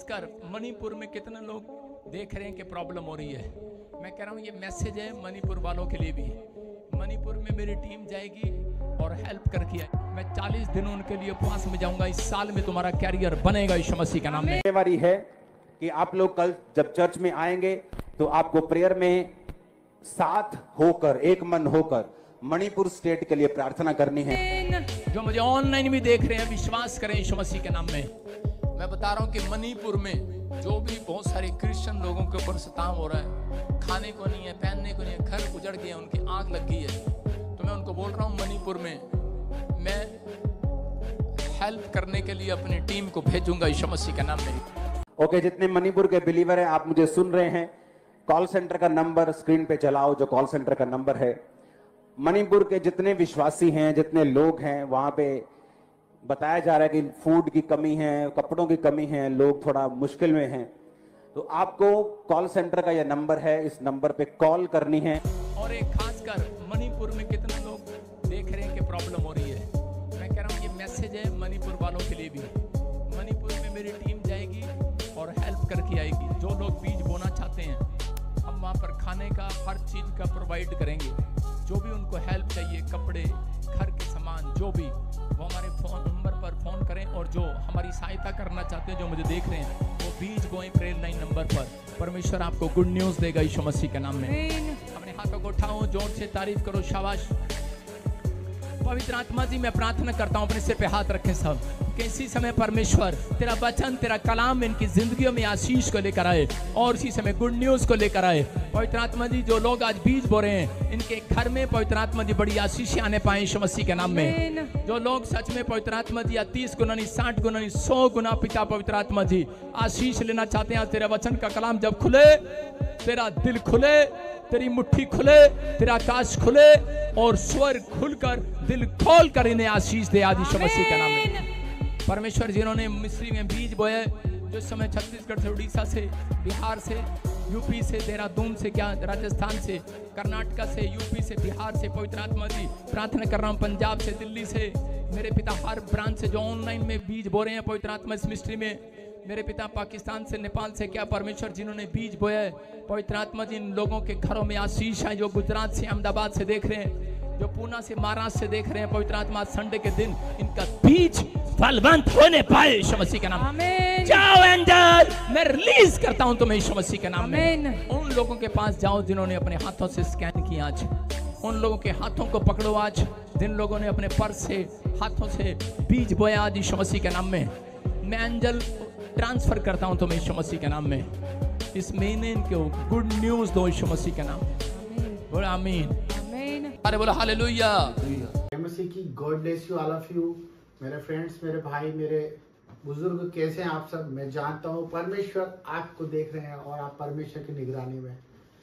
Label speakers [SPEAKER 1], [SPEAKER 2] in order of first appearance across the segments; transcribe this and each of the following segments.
[SPEAKER 1] खासकर मणिपुर में कितने लोग देख रहे हैं कि प्रॉब्लम हो रही है। मैं कह रहा हूँ ये मैसेज है मणिपुर वालों के लिए भी। मणिपुर में मेरी टीम जाएगी और हेल्प करके आएगी। मैं 40 दिन उनके लिए उपवास में जाऊंगा। इस साल में तुम्हारा कैरियर बनेगा यीशु मसीह के नाम में।
[SPEAKER 2] जिम्मेवारी है कि आप लोग कल जब चर्च में आएंगे तो आपको प्रेयर में साथ होकर, एक मन होकर मणिपुर स्टेट के लिए प्रार्थना करनी है।
[SPEAKER 1] जो मुझे ऑनलाइन भी देख रहे हैं, विश्वास करें यीशु मसीह के नाम में। मैं बता रहा हूं कि मणिपुर में जो भी बहुत सारे क्रिश्चियन लोगों के ऊपर सताव हो रहा है, खाने को नहीं है, पहनने को नहीं है, घर उजड़ गए, उनकी आग लग गई है, तो मैं उनको बोल रहा हूं मणिपुर में मैं हेल्प करने के लिए अपनी टीम को भेजूंगा यीशु मसीह के नाम में।
[SPEAKER 2] ओके, जितने मणिपुर के बिलीवर हैं, आप मुझे सुन रहे हैं, कॉल सेंटर का नंबर स्क्रीन पे चलाओ, जो कॉल सेंटर का नंबर है। मणिपुर के जितने विश्वासी हैं, जितने लोग हैं, वहां पे बताया जा रहा है कि फूड की कमी है, कपड़ों की कमी है, लोग थोड़ा मुश्किल में हैं। तो आपको कॉल सेंटर का यह नंबर है, इस नंबर पे कॉल करनी है।
[SPEAKER 1] और एक खासकर मणिपुर में कितने लोग देख रहे हैं कि प्रॉब्लम हो रही है। मैं कह रहा हूँ ये मैसेज है मणिपुर वालों के लिए भी। मणिपुर में मेरी टीम जाएगी और हेल्प करके आएगी। जो लोग बीज बोना चाहते हैं, हम वहाँ पर खाने का हर चीज़ का प्रोवाइड करेंगे। जो भी उनको हेल्प चाहिए, कपड़े, घर के सामान, जो भी, वो हमारे फोन नंबर पर फ़ोन करें। और जो हमारी सहायता करना चाहते हैं, जो मुझे देख रहे हैं, वो बीज बोएं प्रेयर लाइन नंबर पर। परमेश्वर आपको गुड न्यूज़ देगा यीशु मसीह के नाम में। अपने हाथों को उठाओ, जोर से तारीफ करो, शाबाश। पवित्र आत्मा जी, मैं प्रार्थना करता हूँ, अपने सिर पे हाथ रखें सब, कि इसी समय परमेश्वर तेरा वचन, तेरा कलाम इनकी जिंदगियों में आशीष को लेकर आए और इसी समय गुड न्यूज को लेकर आए। पवित्र आत्मा जी, जो लोग आज बीज बो रहे हैं, इनके घर में पवित्र आत्मा जी बड़ी आशीष आने पाए यीशु मसीह के नाम में। जो लोग सच में पवित्र आत्मा जी 30 गुना नहीं, 60 गुना नहीं, 100 गुना पिता पवित्र आत्मा जी आशीष लेना चाहते हैं, तेरा वचन का कलाम जब खुले, तेरा दिल खुले, तेरी मुट्ठी खुले, तेरा आकाश खुले और स्वर खुलकर, दिल खोल कर इन्हें आशीष दे आज यीशु मसीह के नाम में। परमेश्वर, जिन्होंने मिस्री में बीज बोए, जो समय छत्तीसगढ़ से, उड़ीसा से, बिहार से, यूपी से, देहरादून से, क्या राजस्थान से, कर्नाटका से, यूपी से, बिहार से, पवित्र आत्मा जी प्रार्थना कर रहा हूँ, पंजाब से, दिल्ली से, मेरे पिता हर ब्रांच से जो ऑनलाइन में बीज बो रहे हैं पवित्र आत्मा इस मिस्ट्री में, मेरे पिता पाकिस्तान से, नेपाल से, क्या परमेश्वर जिन्होंने बीज बोया है, पवित्र आत्मा जी इन लोगों के घरों में आशीष है। जो गुजरात से, अहमदाबाद से देख रहे हैं, जो पूना से, महाराष्ट्र से देख रहे हैं, पवित्र आत्मा संडे के दिन इनका बीज फलवंत होने पाए यीशु मसीह के नाम में। जाओ एंजल, मैं रिलीज करता हूं तुम्हें यीशु मसीह के नाम में। उन लोगों के पास जाओ जिन्होंने अपने हाथों से स्कैन किया, आज उन लोगों के हाथों को पकड़ो, आज जिन लोगों ने अपने पर्स से, हाथों से बीज बोया, आज यीशु मसीह के नाम में मैं एंजल ट्रांसफर करता हूं तुम्हें यीशु मसीह के नाम में। इस महीने इनको गुड न्यूज दो यीशु मसीह के नाम में। बोलो आमीन, अरे बोलो हालेलुया।
[SPEAKER 3] मसीह की God bless you all of you. मेरे फ्रेंड्स, मेरे भाई, मेरे बुजुर्ग, कैसे हैं आप सब? मैं जानता हूँ परमेश्वर आपको देख रहे हैं और आप परमेश्वर की निगरानी में।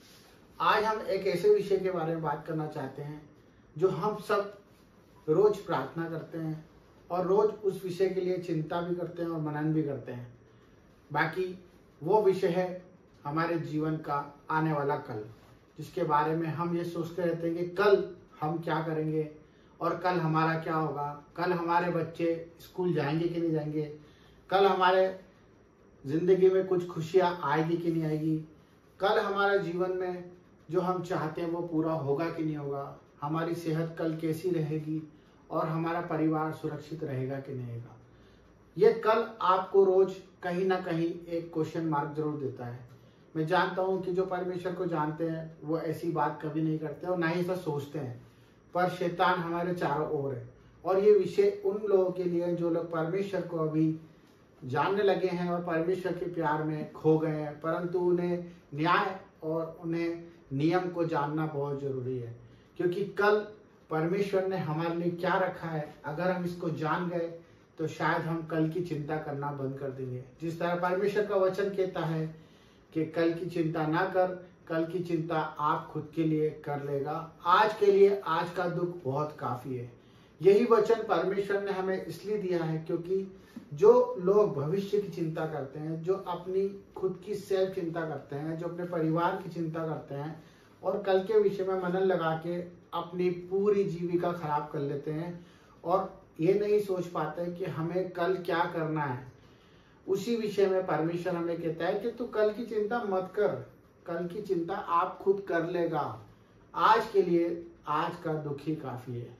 [SPEAKER 3] आज हम एक ऐसे विषय के बारे में बात करना चाहते हैं जो हम सब रोज प्रार्थना करते हैं और रोज उस विषय के लिए चिंता भी करते हैं और मनन भी करते हैं। बाकी वो विषय है हमारे जीवन का आने वाला कल, जिसके बारे में हम ये सोचते रहते हैं कि कल हम क्या करेंगे और कल हमारा क्या होगा, कल हमारे बच्चे स्कूल जाएंगे कि नहीं जाएंगे, कल हमारे जिंदगी में कुछ खुशियाँ आएगी कि नहीं आएगी, कल हमारे जीवन में जो हम चाहते हैं वो पूरा होगा कि नहीं होगा, हमारी सेहत कल कैसी रहेगी और हमारा परिवार सुरक्षित रहेगा कि नहीं रहेगा। ये कल आपको रोज कहीं ना कहीं एक क्वेश्चन मार्क जरूर देता है। मैं जानता हूँ कि जो परमेश्वर को जानते हैं वो ऐसी बात कभी नहीं करते और ना ही ऐसा सोचते हैं, पर शैतान हमारे चारों ओर है। और ये विषय उन लोगों के लिए जो लोग परमेश्वर को अभी जानने लगे हैं और परमेश्वर के प्यार में खो गए हैं, परंतु उन्हें न्याय और उन्हें नियम को जानना बहुत जरूरी है। क्योंकि कल परमेश्वर ने हमारे लिए क्या रखा है, अगर हम इसको जान गए तो शायद हम कल की चिंता करना बंद कर देंगे। जिस तरह परमेश्वर का वचन कहता है कि कल की चिंता ना कर, कल की चिंता आप खुद के लिए कर लेगा, आज के लिए आज का दुख बहुत काफी है। यही वचन परमेश्वर ने हमें इसलिए दिया है क्योंकि जो लोग भविष्य की चिंता करते हैं, जो अपनी खुद की सेल्फ चिंता करते हैं, जो अपने परिवार की चिंता करते हैं और कल के विषय में मनन लगा के अपनी पूरी जीविका खराब कर लेते हैं और ये नहीं सोच पाते कि हमें कल क्या करना है। उसी विषय में परमेश्वर हमें कहता है कि तू कल की चिंता मत कर, कल की चिंता आप खुद कर लेगा। आज के लिए आज का दुख ही काफी है।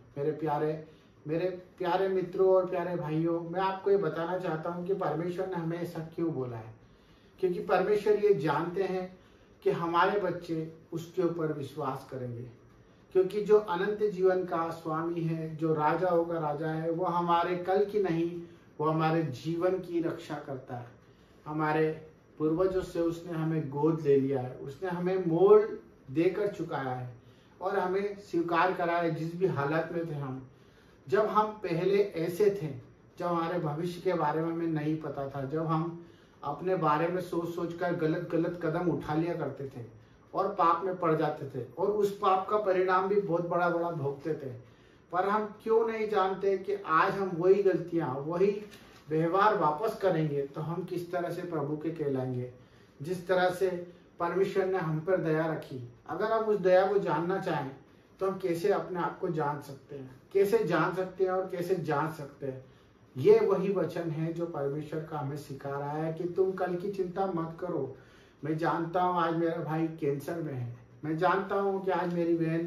[SPEAKER 3] मेरे प्यारे मित्रों और प्यारे भाइयों, मैं आपको ये बताना चाहता हूँ कि परमेश्वर ने हमें ऐसा क्यों बोला है। क्योंकि परमेश्वर ये जानते हैं कि हमारे बच्चे उसके ऊपर विश्वास करेंगे। क्योंकि जो अनंत जीवन का स्वामी है, जो राजाओं का राजा है, वो हमारे कल की नहीं, वो हमारे जीवन की रक्षा करता है। हमारे पूर्वजों से उसने हमें गोद ले लिया है, उसने हमें मोल देकर चुकाया है और हमें स्वीकार करा है जिस भी हालत में थे हम। जब हम पहले ऐसे थे, जब हमारे भविष्य के बारे में हमें नहीं पता था, जब हम अपने बारे में सोच सोच कर गलत गलत कदम उठा लिया करते थे और पाप में पड़ जाते थे और उस पाप का परिणाम भी बहुत बड़ा बड़ा भोगते थे। पर हम क्यों नहीं जानते कि आज हम वही गलतियां, वही व्यवहार वापस करेंगे तो हम किस तरह से प्रभु के कहलाएंगे। जिस तरह से परमेश्वर ने हम पर दया रखी, अगर हम उस दया को जानना चाहें तो हम कैसे अपने आप को जान सकते हैं, कैसे जान सकते हैं और कैसे जान सकते हैं। ये वही वचन है जो परमेश्वर का हमें सिखा रहा है कि तुम कल की चिंता मत करो। मैं जानता हूँ आज मेरा भाई कैंसर में है, मैं जानता हूँ कि आज मेरी बहन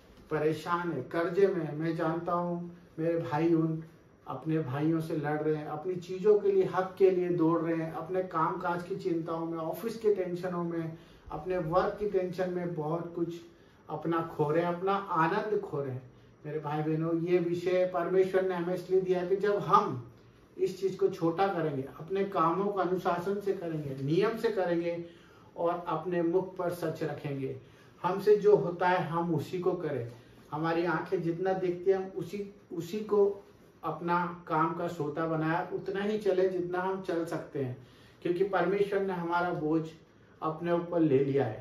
[SPEAKER 3] परेशान है, कर्जे में है, मैं जानता हूँ मेरे भाई उन अपने भाइयों से लड़ रहे हैं, अपनी चीज़ों के लिए, हक के लिए दौड़ रहे हैं, अपने काम काज की चिंताओं में, ऑफिस के टेंशनों में, अपने वर्क की टेंशन में बहुत कुछ अपना खो रहे हैं, अपना आनंद खो रहे हैं। मेरे भाई बहनों, ये विषय परमेश्वर ने हमें इसलिए दिया है कि जब हम इस चीज़ को छोटा करेंगे, अपने कामों को अनुशासन से करेंगे, नियम से करेंगे और अपने मुख पर सच रखेंगे, हमसे जो होता है हम उसी को करें। हमारी आंखें जितना देखती हैं हम उसी को अपना काम का सोता बनाया, उतना ही चले जितना हम चल सकते हैं। क्योंकि परमेश्वर ने हमारा बोझ अपने ऊपर ले लिया है।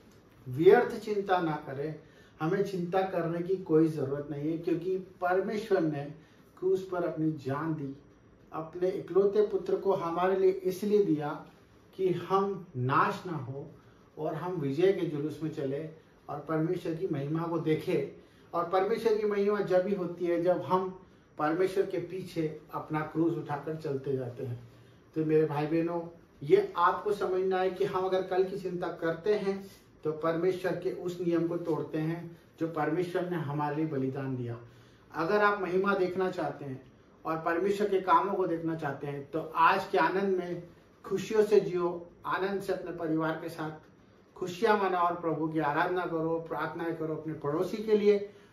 [SPEAKER 3] व्यर्थ चिंता ना करें, हमें चिंता करने की कोई जरूरत नहीं है। क्योंकि परमेश्वर ने क्रूस पर अपनी जान दी, अपने इकलौते पुत्र को हमारे लिए इसलिए दिया कि हम नाश ना हो और हम विजय के जुलूस में चले और परमेश्वर की महिमा को देखें। और परमेश्वर की महिमा जब ही होती है जब हम परमेश्वर के पीछे अपना क्रूस उठाकर चलते जाते हैं। तो मेरे भाई बहनों, ये आपको समझना है कि हम अगर कल की चिंता करते हैं तो परमेश्वर के उस नियम को तोड़ते हैं जो परमेश्वर ने हमारे लिए बलिदान दिया। अगर आप महिमा देखना चाहते हैं और परमेश्वर के कामों को देखना चाहते हैं तो आज के आनंद में खुशियों से जियो, आनंद से अपने परिवार के साथ खुशियां मनाओ और प्रभु की आराधना करो, प्रार्थनाएं करो अपने पड़ोसी के लिए